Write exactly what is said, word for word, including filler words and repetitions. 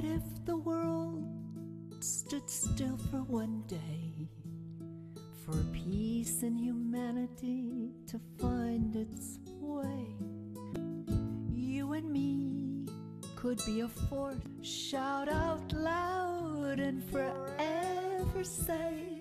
if the world stood still for one day, for peace and humanity to find its way? You and me could be a force, shout out loud and forever say,